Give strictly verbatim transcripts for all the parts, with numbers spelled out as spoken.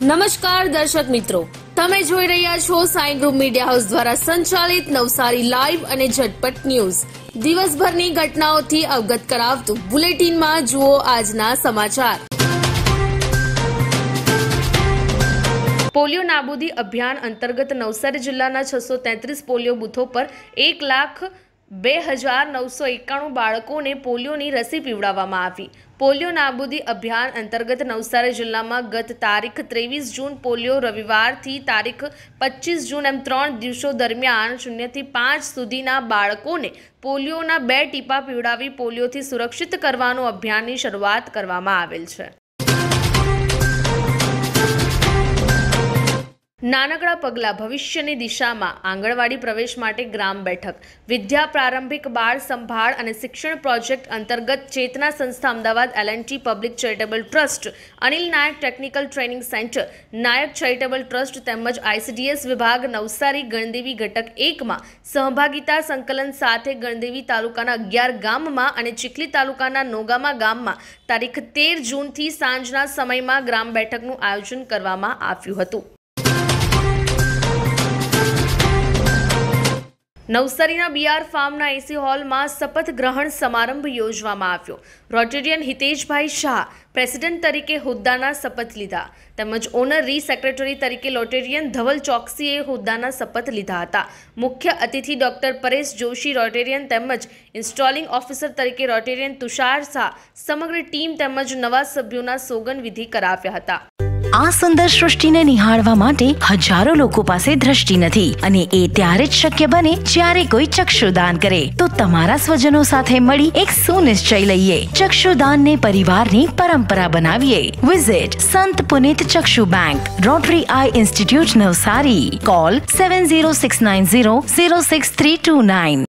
નમસ્કાર દર્શક મિત્રો, તમે જોઈ રહ્યા છો સાઈ ગ્રુપ મીડિયા હાઉસ દ્વારા સંચાલિત નવસારી લાઈવ અને ઝટપટ ન્યૂઝ. દિવસભરની ઘટનાઓથી અવગત કરાવતું બુલેટિનમાં જુઓ આજના સમાચાર. પોલિયો નાબૂદી અભિયાન અંતર્ગત નવસારી જિલ્લાના છસો તેત્રીસ પોલિયો બૂથો પર એક લાખ બે હજાર નવસો એકાણું બાળકોને પોલિયોની રસી પીવડાવવામાં આવી. પોલિયો નાબૂદી અભિયાન અંતર્ગત નવસારી જિલ્લામાં ગત તારીખ ત્રેવીસ જૂન પોલિયો રવિવારથી તારીખ પચીસ જૂન એમ ત્રણ દિવસો દરમિયાન શૂન્યથી પાંચ સુધીના બાળકોને પોલિયોના બે ટીપા પીવડાવી પોલિયોથી સુરક્ષિત કરવાનું અભિયાનની શરૂઆત કરવામાં આવેલ છે. નાનકડા પગલાં ભવિષ્યની દિશામાં આંગણવાડી પ્રવેશ માટે ગ્રામ બેઠક. વિદ્યા પ્રારંભિક બાળ સંભાળ અને શિક્ષણ પ્રોજેક્ટ અંતર્ગત ચેતના સંસ્થા Ahmedabad L and T public charitable trust, Anil Nayak technical training centre, Nayak charitable trust તેમજ આઈસીડીએસ વિભાગ નવસારી ગણદેવી ઘટક એકમાં સહભાગિતા સંકલન સાથે ગણદેવી તાલુકાના અગિયાર ગામમાં અને ચીખલી તાલુકાના નોગામા ગામમાં તારીખ તેર જૂનથી સાંજના સમયમાં ગ્રામ બેઠકનું આયોજન કરવામાં આવ્યું હતું. નવસારીના બીઆર ફાર્મના એસી હોલમાં શપથ ગ્રહણ સમારંભ યોજવામાં આવ્યો. રોટેરિયન હિતેશભાઈ શાહ પ્રેસિડેન્ટ તરીકે હોદ્દાના શપથ લીધા તેમજ ઓનરી સેક્રેટરી તરીકે રોટેરિયન ધવલ ચોકસીએ હોદ્દાના શપથ લીધા હતા. મુખ્ય અતિથિ ડોક્ટર પરેશ જોશી રોટેરિયન તેમજ ઇન્સ્ટોલિંગ ઓફિસર તરીકે રોટેરિયન તુષાર શાહ સમગ્ર ટીમ તેમજ નવા સભ્યોના સોગંદ વિધિ કરાવ્યા હતા. આ સુંદર સૃષ્ટિને નિહાળવા માટે હજારો લોકો પાસે દ્રષ્ટિ નથી અને એ ત્યારે જ શક્ય બને જ્યારે કોઈ ચક્ષુદાન કરે. તો તમારા સ્વજનો સાથે મળી એક સુનિશ્ચય લઈએ, ચક્ષુદાનને પરિવારની પરંપરા બનાવીએ. Visit Sant Punit Chakshu bank, Rotary eye institute Navsari. Call seven zero six nine zero zero six three two nine.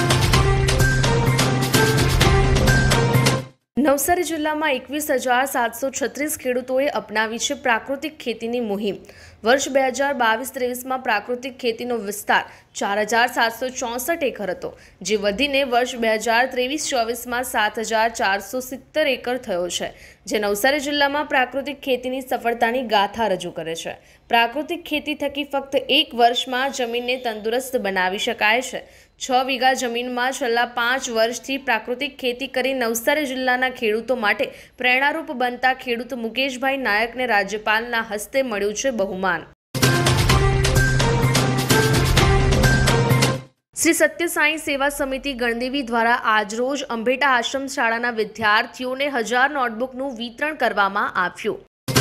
Navsari જિલ્લામાં એકવીસ હજાર સાતસો છત્રીસ ખેડૂતોએ અપનાવી છે પ્રાકૃતિક ખેતીની મુહિમ. વર્ષ બે હજાર બાવીસ ત્રેવીસમાં પ્રાકૃતિક ખેતીનો વિસ્તાર ચાર હજાર સાતસો ચોસઠ એકર હતો, જે વધીને વર્ષ બે હજાર ત્રેવીસ ચોવીસમાં સાત હજાર ચારસો સિત્તેર એકર થયો છે, જે નવસારી જિલ્લામાં પ્રાકૃતિક ખેતીની સફળતાની ગાથા રજૂ કરે છે. પ્રાકૃતિક ખેતી થકી ફક્ત એક વર્ષમાં જમીનને તંદુરસ્ત બનાવી શકાય છે. છ વીઘા જમીનમાં છેલ્લા પાંચ વર્ષથી પ્રાકૃતિક ખેતી કરી નવસારી જિલ્લાના ખેડૂતો માટે પ્રેરણારૂપ બનતા ખેડૂત મુકેશભાઈ નાયકને રાજ્યપાલના હસ્તે મળ્યું છે બહુમાન. શ્રી સત્ય સાંઈ સેવા સમિતિ ગણદેવી દ્વારા આજરોજ અંભેટા આશ્રમ શાળાના વિદ્યાર્થીઓને હજાર નોટબુકનું વિતરણ કરવામાં આવ્યું.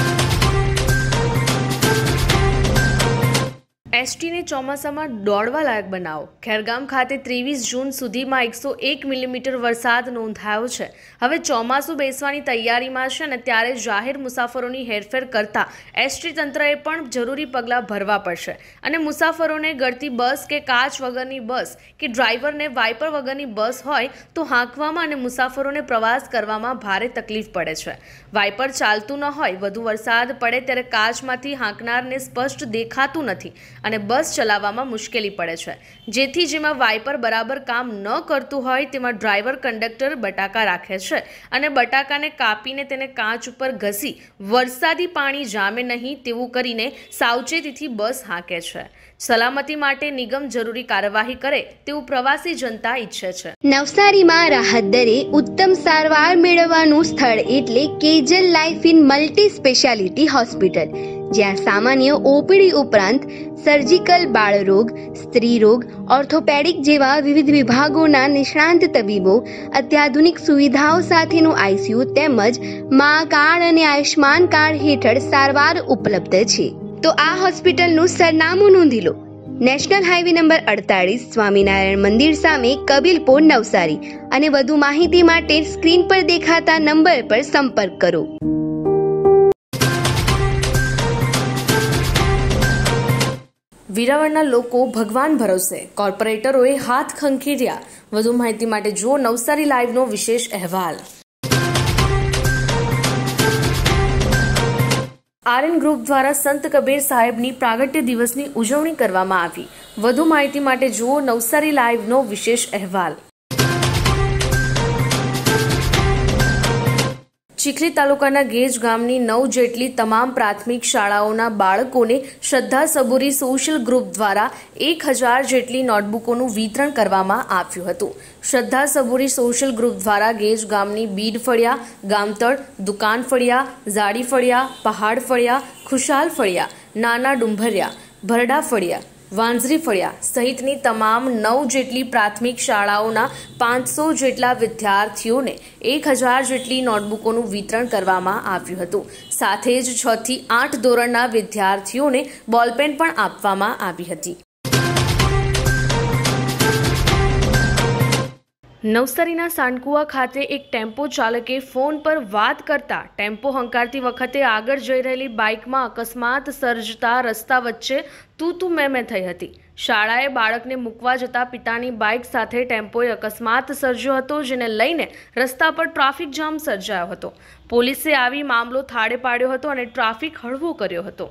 એસટીને ચોમાસામાં દોડવા લાયક બનાવો. ખેરગામ ખાતે ત્રેવીસ જૂન સુધીમાં એકસો એક મિલીમીટર વરસાદ નોંધાયો છે. હવે ચોમાસું બેસવાની તૈયારીમાં છે અને ત્યારે જાહેર મુસાફરોની હેરફેર કરતા એસટી તંત્રએ પણ જરૂરી પગલાં ભરવા પડશે અને મુસાફરોને ગળતી બસ કે કાચ વગરની બસ કે ડ્રાઈવરને વાઇપર વગરની બસ હોય તો હાંકવામાં અને મુસાફરોને પ્રવાસ કરવામાં ભારે તકલીફ પડે છે. વાઇપર ચાલતું ન હોય, વધુ વરસાદ પડે ત્યારે કાચમાંથી હાંકનારને સ્પષ્ટ દેખાતું નથી અને બસ ચલાવવામાં મુશ્કેલી પડે છે. જેથી જેમાં વાઇપર બરાબર કામ ન કરતું હોય તેમાં ડ્રાઈવર કંડક્ટર બટાકા રાખે છે અને બટાકાને કાપીને તેને કાચ ઉપર ઘસી વરસાદી પાણી જામે નહીં તેવું કરીને સાવચેતીથી બસ હાંકે છે. સલામતી માટે નિગમ જરૂરી કાર્યવાહી કરે તેવું પ્રવાસી જનતા ઈચ્છે છે. નવસારીમાં રાહત દરે ઉત્તમ સારવાર મેળવવાનું સ્થળ એટલે Kejal life in multi speciality hospital, જ્યાં સામાન્ય ઓપીડી ઉપરાંત સર્જિકલ, બાળરોગ, સ્ત્રી રોગ, ઓર્થોપેડિક જેવા વિવિધ વિભાગોના નિષ્ણાંત તબીબો, અત્યાધુનિક સુવિધાઓ સાથેનું આઈસીયુ તેમજ મા કાર્ડ અને આયુષ્માન કાર્ડ હેઠળ સારવાર ઉપલબ્ધ છે. તો આ હોસ્પિટલનું સરનામું નોંધી લો. નેશનલ હાઈવે નંબર અડતાલીસ, સ્વામિનારાયણ મંદિર સામે, કબીલપુર, નવસારી. અને વધુ માહિતી માટે સ્ક્રીન પર દેખાતા નંબર પર સંપર્ક કરો. વેરાવળના લોકો ભગવાન ભરોસે, કોર્પોરેટરોએ હાથ ખંખેર્યા. વધુ માહિતી માટે જુઓ નવસારી લાઈવનો વિશેષ અહેવાલ. આર્યન ગ્રુપ દ્વારા સંત કબીર સાહેબની પ્રાગટ્ય દિવસની ઉજવણી કરવામાં આવી. વધુ માહિતી માટે જુઓ નવસારી લાઈવનો વિશેષ અહેવાલ. ચીખલી તાલુકાના ગેજ ગામની નવ જેટલી તમામ પ્રાથમિક શાળાઓના બાળકોને શ્રદ્ધા સબૂરી સોશિયલ ગ્રુપ દ્વારા એક હજાર જેટલી નોટબુકોનું વિતરણ કરવામાં આવ્યું હતું. શ્રદ્ધા સબૂરી સોશિયલ ગ્રુપ દ્વારા ગેજ ગામની બીડ ફળિયા, ગામતળ, દુકાન ફળિયા, ઝાડી ફળિયા, પહાડ ફળિયા, ખુશાલ ફળિયા, નાના ડુંભરિયા, ભરડા ફળિયા, વાંઝરી ફળિયા સહિતની તમામ નવ જેટલી પ્રાથમિક શાળાઓના પાંચસો જેટલા વિદ્યાર્થીઓને એક હજાર જેટલી નોટબુકોનું વિતરણ કરવામાં આવ્યું હતું. સાથે જ છ થી આઠ ધોરણના વિદ્યાર્થીઓને બોલપેન પણ આપવામાં આવી હતી. નવસારીના સાંડકુવા ખાતે એક ટેમ્પો ચાલકે ફોન પર વાત કરતા ટેમ્પો હંકારતી વખતે આગળ જઈ રહેલી બાઇકમાં અકસ્માત સર્જતા રસ્તા વચ્ચે તું તું મેં મેં થઈ હતી. શાળાએ બાળકને મૂકવા જતા પિતાની બાઇક સાથે ટેમ્પોએ અકસ્માત સર્જ્યો હતો, જેને લઈને રસ્તા પર ટ્રાફિક જામ સર્જાયો હતો. પોલીસે આવી મામલો થાળે પાડ્યો હતો અને ટ્રાફિક હળવો કર્યો હતો.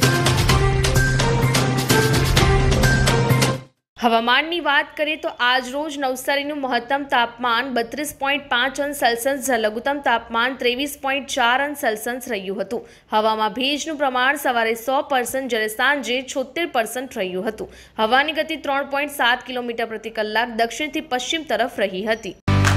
હવામાનની વાત કરીએ તો આજ રોજ નવસારીનું મહત્તમ તાપમાન બત્રીસ પોઈન્ટ પાંચ અંશ સેલ્સિયસ, લઘુત્તમ તાપમાન ત્રેવીસ પોઈન્ટ ચાર અંશ સેલ્સિયસ રહ્યું હતું. હવામાં ભેજનું પ્રમાણ સવારે સો પર્સન્ટ જ્યારે સાંજે છોતેર પર્સન્ટ રહ્યું હતું. હવાની ગતિ ત્રણ પોઈન્ટ સાત કિલોમીટર પ્રતિ કલાક દક્ષિણથી પશ્ચિમ તરફ રહી હતી.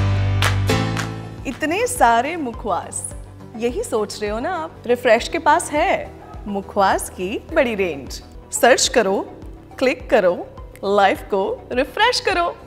इतने सारे मुखवास, यही सोच रहे हो ना आप? रिफ्रेश के पास है मुखवास की बड़ी रेंज. सर्च करो, क्लिक करो, लाइफ को रिफ्रेश करो.